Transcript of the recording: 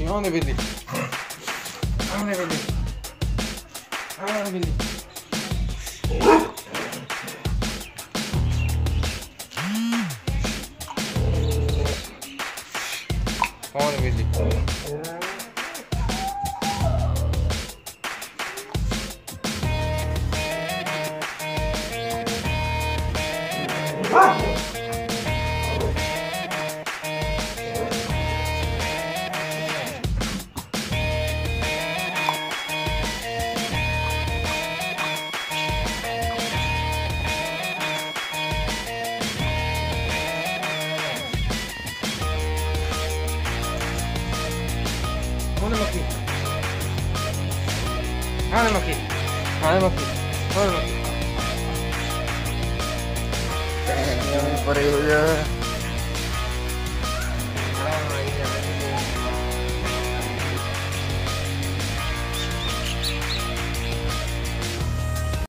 Sì, non ne vedi. Non ne vedi. Non ne vedi. Non ne vedi. Guardalo qui. Guardalo qui. Guardalo qui. Guardalo qui. Pareho ya.